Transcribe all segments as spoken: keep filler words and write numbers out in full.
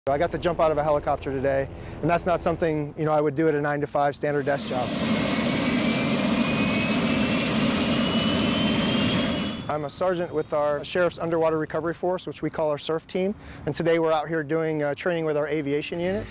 I got to jump out of a helicopter today, and that's not something, you know, I would do at a nine to five standard desk job. I'm a sergeant with our Sheriff's Underwater Recovery Force, which we call our S U R F team, and today we're out here doing uh, training with our Aviation Unit.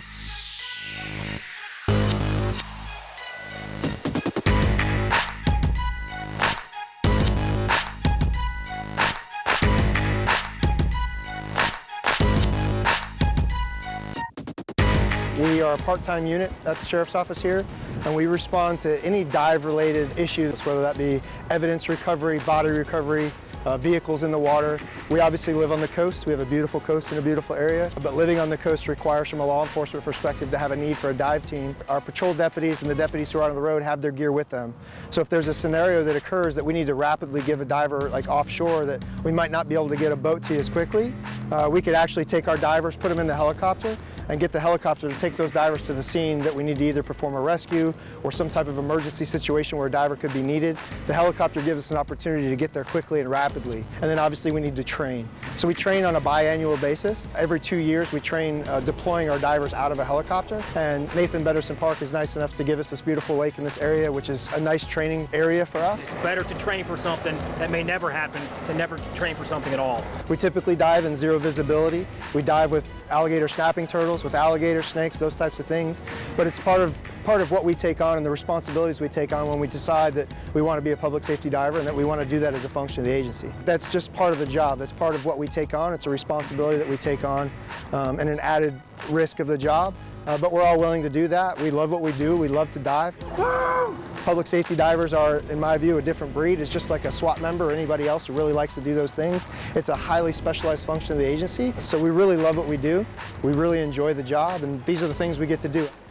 We are a part-time unit at the Sheriff's Office here, and we respond to any dive-related issues, whether that be evidence recovery, body recovery, uh, vehicles in the water. We obviously live on the coast. We have a beautiful coast and a beautiful area, but living on the coast requires, from a law enforcement perspective, to have a need for a dive team. Our patrol deputies and the deputies who are on the road have their gear with them. So if there's a scenario that occurs that we need to rapidly give a diver, like offshore, that we might not be able to get a boat to as quickly, uh, we could actually take our divers, put them in the helicopter, and get the helicopter to take those divers to the scene that we need to either perform a rescue or some type of emergency situation where a diver could be needed. The helicopter gives us an opportunity to get there quickly and rapidly. And then obviously we need to train. So we train on a biannual basis. Every two years we train uh, deploying our divers out of a helicopter. And Nathan Benderson Park is nice enough to give us this beautiful lake in this area, which is a nice training area for us. It's better to train for something that may never happen than never train for something at all. We typically dive in zero visibility. We dive with alligator snapping turtles, with alligator snakes, those types of things. But it's part of part of what we take on and the responsibilities we take on when we decide that we want to be a public safety diver and that we want to do that as a function of the agency. That's just part of the job. That's part of what we take on. It's a responsibility that we take on um, and an added risk of the job. Uh, but we're all willing to do that. We love what we do. We love to dive. Woo! Public safety divers are, in my view, a different breed. It's just like a SWAT member or anybody else who really likes to do those things. It's a highly specialized function of the agency. So we really love what we do. We really enjoy the job, and these are the things we get to do.